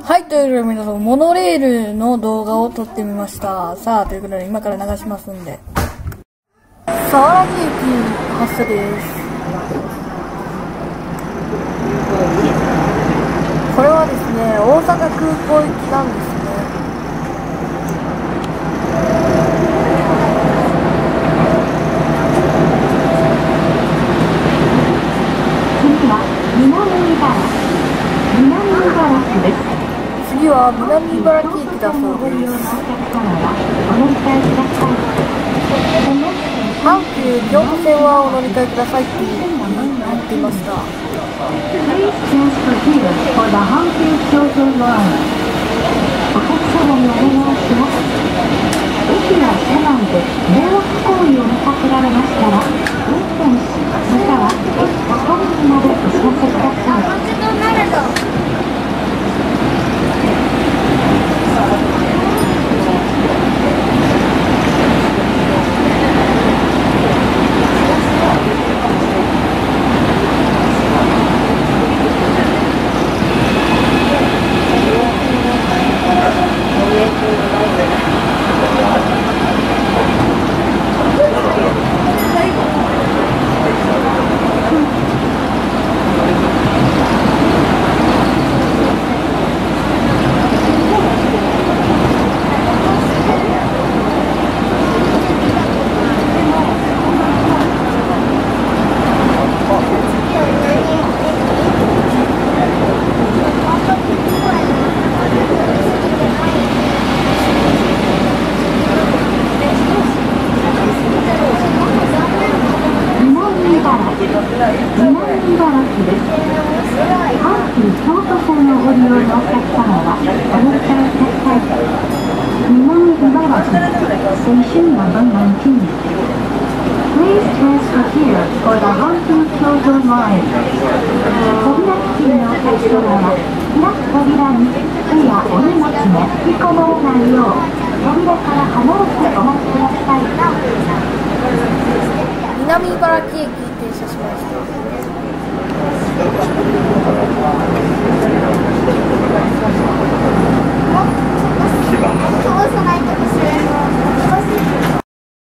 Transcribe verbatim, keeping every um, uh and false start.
はい、ということで皆さん、モノレールの動画を撮ってみました。さあ、ということで今から流しますんで。佐原駅発車です。これはですね、大阪空港行きなんですね。 次は南茨城。南茨城です。 次は南茨城駅だそうです。阪急京都線はお乗り換えくださいって言っていました。 お客様にお願いします。駅や車内で迷惑行為を見かけられましたら、運転士または駅係員までお知らせください。Station number nineteen. Please transfer here for the Hankou Kyoto line. 扉付近のお客様は開く扉に手やお荷物が引き込まれないよう扉から離れてお待ちください。 南茨城駅停車しました。